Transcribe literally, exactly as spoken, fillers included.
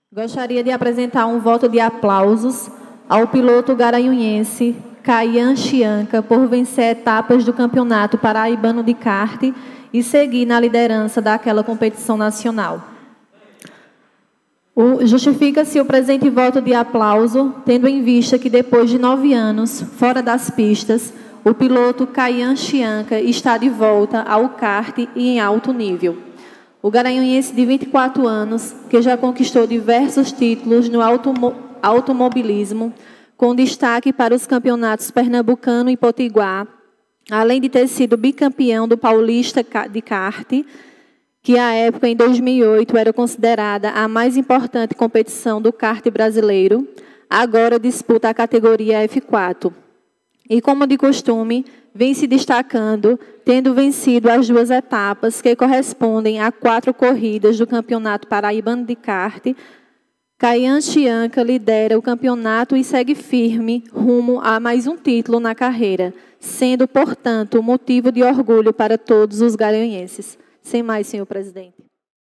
Gostaria de apresentar um voto de aplausos ao piloto garanhuense Caian Chianca por vencer etapas do Campeonato Paraibano de Kart e seguir na liderança daquela competição nacional. Justifica-se o presente voto de aplauso, tendo em vista que depois de nove anos, fora das pistas, o piloto Caian Chianca está de volta ao kart e em alto nível. O garanhuense de vinte e quatro anos, que já conquistou diversos títulos no automo automobilismo, com destaque para os campeonatos pernambucano e potiguar, além de ter sido bicampeão do Paulista de kart, que à época, em dois mil e oito, era considerada a mais importante competição do kart brasileiro, agora disputa a categoria F quatro. E, como de costume, vem se destacando, tendo vencido as duas etapas que correspondem a quatro corridas do Campeonato Paraibano de Kart. Caian Chianca lidera o campeonato e segue firme rumo a mais um título na carreira, sendo, portanto, motivo de orgulho para todos os garanhuenses. Sem mais, senhor presidente.